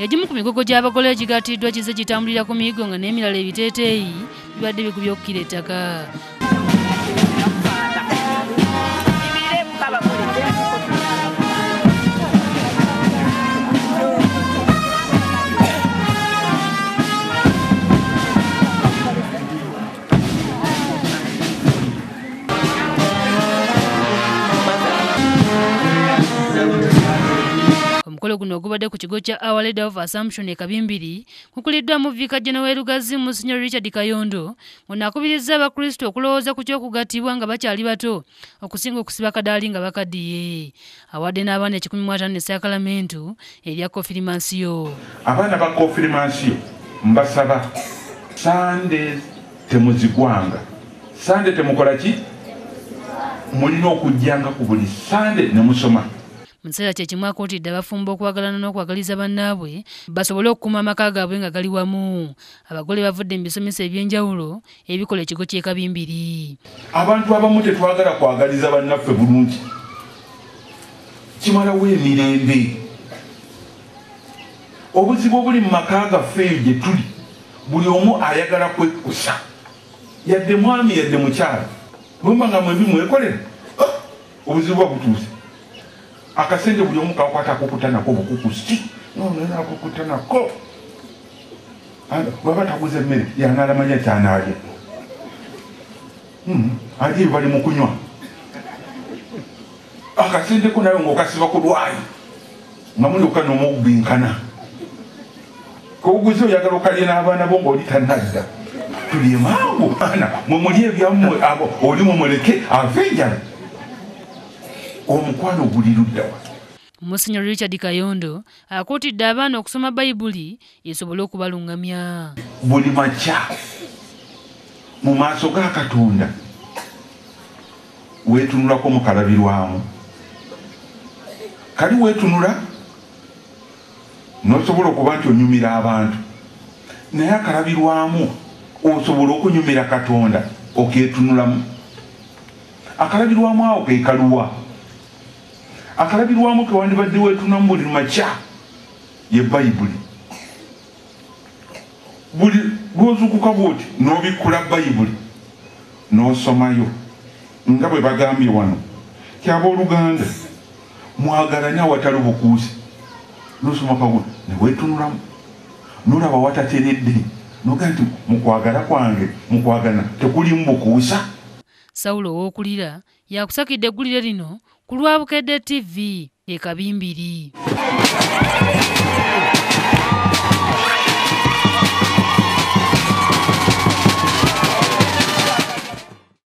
egimu ku migogo gy'abagole egigattiddwa kize kitambulira ku miyigo nga n'emirala ebiteeteeyi bibadde bigubye okukkira ettaka. Omukolo guno ogubadde ku kigo kya Our Lady of Assumption e Kabimbiri kukuliddwamu Vicar General Lugazi Monsignor Richard Kayondo ng'akubirizza abakristo okulowooza ku ky'okugattibwa nga bakyali bato okusinga okusiba kadaali nga bakaddiye. Awadde n'abaana 15 essaakalamentu erya konfirimansiyo. Abaana ba konfirimansiyo mbasaba Sande temuzigwanga. Sande temukola ki? Mulina okujjanga ku buli Sande ne musoma. Mu kiseera kye kimu akootidde abafumbo okwagalana n'okwagaliza bannaabwe basobole okukuuma amaka gaabwe nga gali wamu. Abagole bavudde mu bisomesa eby'enjawulo ebikola ekigo ky'e Kabimbiri. Abantu abamu tetwagala kwagaliza bannaffe bulungi. Kimalawo emirembe. Obuzibu obuli mu maka gaffe eyo gye tuli buli omu ayagala kwekkusa. Yadde mwami yadde mukyala. Lumba nga mwebi mwekolera. Obuzibu butuuse. Akasente buli omu kakwata kukutanako bukukusi. Nona kukutanako. Baba taguze mmere yanalamanya kyanaalya. Ali bali mu kunywa. Akasente ko nayo ng'okasiba ku lwayi. Nga mulyoka n'omubinkana. Koguze oyagala okalye n'abaana bo ng'oli tannadda. Tulye mangu baana mwe muli ebyammwe abo oli mumuleke ave enjala. Omukwano guli ludda wa. Monsignor Richard Kayondo akootidde abaana okusoma Bayibuli esobole okubalungamya. Buli makya mu maaso ga Katonda weetunulako mu kalabirwamu. Kali weetunula n'osobola okuba nti onyumira abantu naye akalabirwamu osobola okunyumira Katonda okeetunulamu. Akalabirwamu awo ke kaluwa. Akalabirwamu ke wandibadde weetunamu buli makya ye Bayibuli. Buli lw'ozuukuka bw'oti n'obikkula Bayibuli n'osomayo nga bwe bagambye wano ky'abooluganda mwagalanye awatali bukuusi. N'osoma kaguno ne weetunulamu n'olaba watateredde n'ogamba nti mu kwagala kwange mu kwagana tekulimu bukuusa. Saulo ow'okulira yakusakidde eggulire lino ku Lwabukedde TV e Kabimbiri.